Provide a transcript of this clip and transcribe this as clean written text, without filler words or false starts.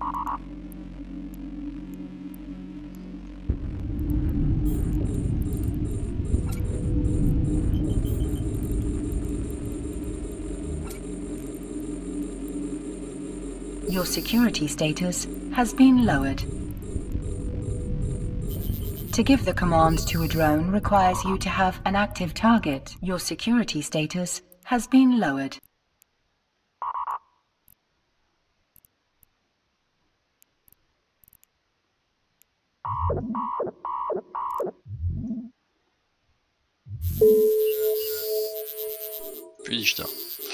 Your security status has been lowered. To give the command to a drone requires you to have an active target. Your security status has been lowered. Puis ishtar.